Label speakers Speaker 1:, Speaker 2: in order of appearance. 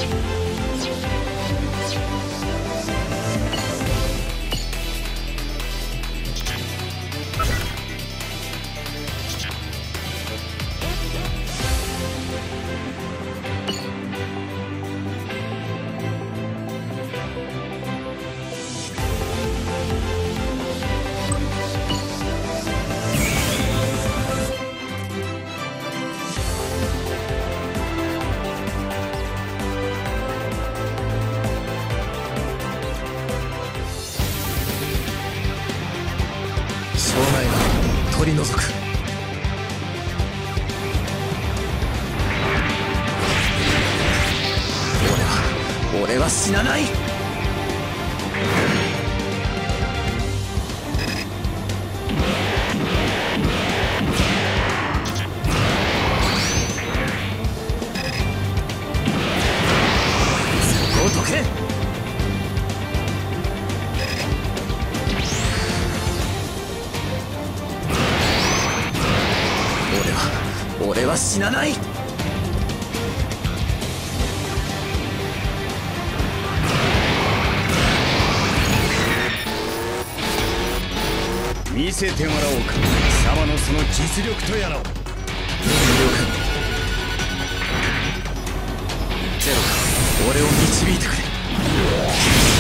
Speaker 1: 取り除く。俺は死なない。そこを解け。俺は死なない。
Speaker 2: 見せてもらおうか、貴様のその実力とやらを。
Speaker 1: 了解。ゼロか、俺を導いてくれ。